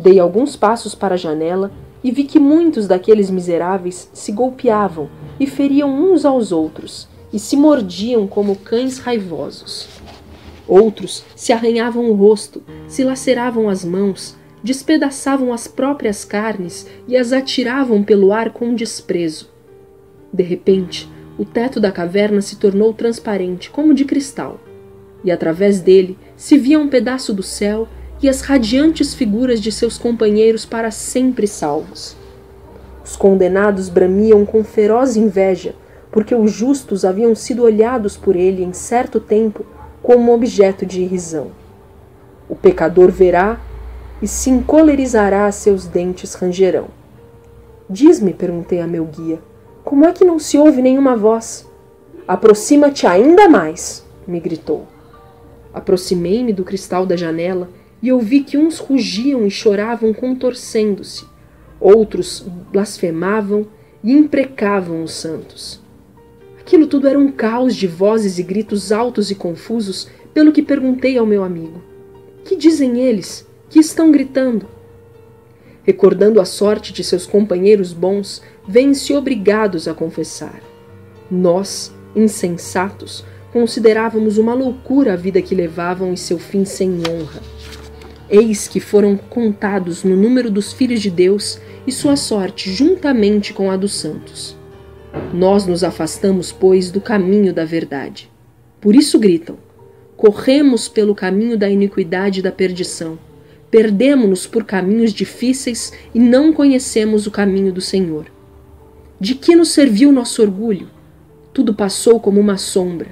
Dei alguns passos para a janela e vi que muitos daqueles miseráveis se golpeavam e feriam uns aos outros, e se mordiam como cães raivosos. Outros se arranhavam o rosto, se laceravam as mãos, despedaçavam as próprias carnes e as atiravam pelo ar com desprezo. De repente, o teto da caverna se tornou transparente, como de cristal, e através dele se via um pedaço do céu e as radiantes figuras de seus companheiros para sempre salvos. Os condenados bramiam com feroz inveja, porque os justos haviam sido olhados por ele em certo tempo como objeto de irrisão. O pecador verá e se encolerizará, seus dentes rangerão. Diz-me, perguntei a meu guia, como é que não se ouve nenhuma voz? Aproxima-te ainda mais, me gritou. Aproximei-me do cristal da janela e ouvi que uns rugiam e choravam contorcendo-se, outros blasfemavam e imprecavam os santos. Aquilo tudo era um caos de vozes e gritos altos e confusos, pelo que perguntei ao meu amigo. Que dizem eles? Que estão gritando? Recordando a sorte de seus companheiros bons, vêm-se obrigados a confessar. Nós, insensatos, considerávamos uma loucura a vida que levavam e seu fim sem honra. Eis que foram contados no número dos filhos de Deus e sua sorte juntamente com a dos santos. Nós nos afastamos, pois, do caminho da verdade. Por isso gritam: corremos pelo caminho da iniquidade e da perdição. Perdemo-nos por caminhos difíceis e não conhecemos o caminho do Senhor. De que nos serviu nosso orgulho? Tudo passou como uma sombra.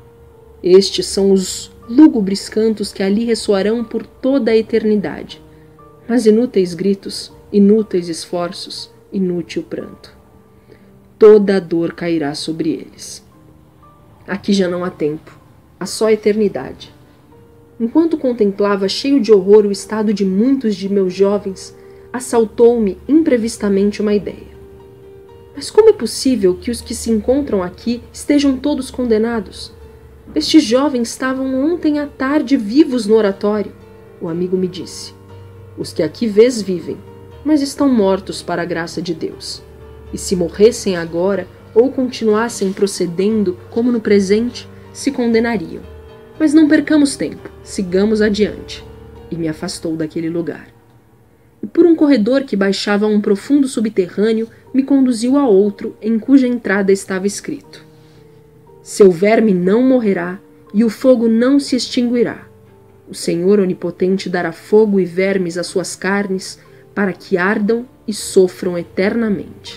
Estes são os lúgubres cantos que ali ressoarão por toda a eternidade. Mas inúteis gritos, inúteis esforços, inútil pranto. Toda a dor cairá sobre eles. Aqui já não há tempo, há só eternidade. Enquanto contemplava cheio de horror o estado de muitos de meus jovens, assaltou-me imprevistamente uma ideia. Mas como é possível que os que se encontram aqui estejam todos condenados? Estes jovens estavam ontem à tarde vivos no oratório, o amigo me disse. Os que aqui vês vivem, mas estão mortos para a graça de Deus. E se morressem agora ou continuassem procedendo como no presente, se condenariam. Mas não percamos tempo, sigamos adiante. E me afastou daquele lugar. E por um corredor que baixava a um profundo subterrâneo, me conduziu a outro, em cuja entrada estava escrito: seu verme não morrerá, e o fogo não se extinguirá. O Senhor Onipotente dará fogo e vermes às suas carnes, para que ardam e sofram eternamente.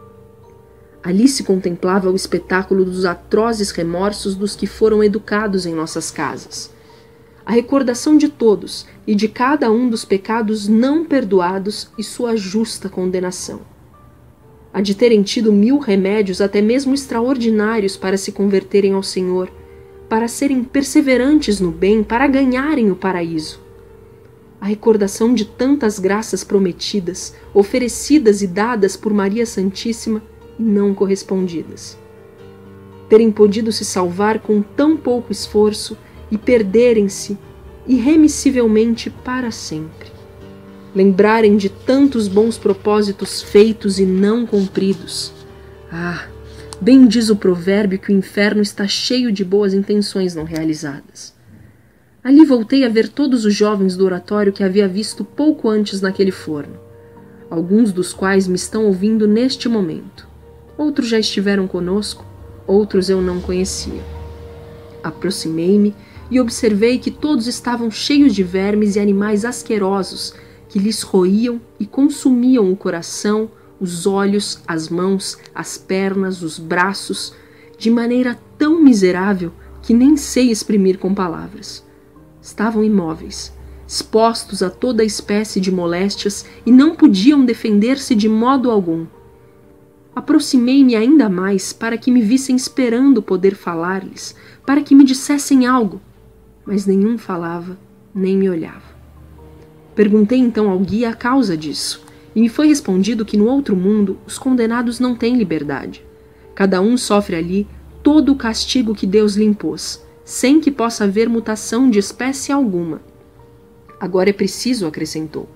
Ali se contemplava o espetáculo dos atrozes remorsos dos que foram educados em nossas casas. A recordação de todos e de cada um dos pecados não perdoados e sua justa condenação. A de terem tido 1000 remédios até mesmo extraordinários para se converterem ao Senhor, para serem perseverantes no bem, para ganharem o paraíso. A recordação de tantas graças prometidas, oferecidas e dadas por Maria Santíssima e não correspondidas. Terem podido se salvar com tão pouco esforço e perderem-se irremissivelmente para sempre. Lembrarem de tantos bons propósitos feitos e não cumpridos. Ah, bem diz o provérbio que o inferno está cheio de boas intenções não realizadas. Ali voltei a ver todos os jovens do oratório que havia visto pouco antes naquele forno, alguns dos quais me estão ouvindo neste momento. Outros já estiveram conosco, outros eu não conhecia. Aproximei-me e observei que todos estavam cheios de vermes e animais asquerosos que lhes roíam e consumiam o coração, os olhos, as mãos, as pernas, os braços, de maneira tão miserável que nem sei exprimir com palavras. Estavam imóveis, expostos a toda espécie de moléstias e não podiam defender-se de modo algum. Aproximei-me ainda mais para que me vissem esperando poder falar-lhes, para que me dissessem algo, mas nenhum falava, nem me olhava. Perguntei então ao guia a causa disso, e me foi respondido que no outro mundo os condenados não têm liberdade. Cada um sofre ali todo o castigo que Deus lhe impôs, sem que possa haver mutação de espécie alguma. Agora é preciso, acrescentou,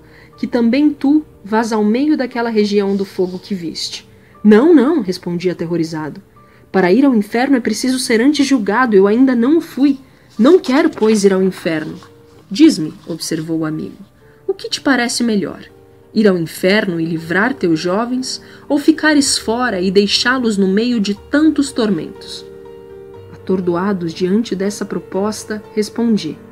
que também tu vás ao meio daquela região do fogo que viste. Não, não, respondi aterrorizado. Para ir ao inferno é preciso ser antes julgado, eu ainda não o fui. Não quero, pois, ir ao inferno. Diz-me, observou o amigo, o que te parece melhor? Ir ao inferno e livrar teus jovens, ou ficares fora e deixá-los no meio de tantos tormentos? Atordoados diante dessa proposta, respondi: